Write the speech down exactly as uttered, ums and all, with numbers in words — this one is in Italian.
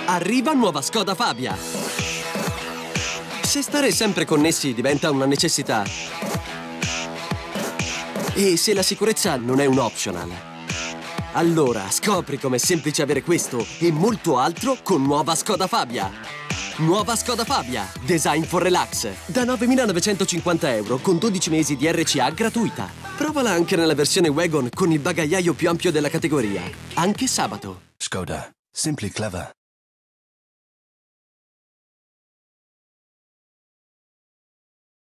Arriva nuova Skoda Fabia. Se stare sempre connessi diventa una necessità e se la sicurezza non è un optional, allora scopri com'è semplice avere questo e molto altro con nuova Skoda Fabia. Nuova Skoda Fabia, Design for Relax, da novemilanovecentocinquanta euro con dodici mesi di R C A gratuita. Provala anche nella versione wagon con il bagagliaio più ampio della categoria, anche sabato. Skoda. Simply clever.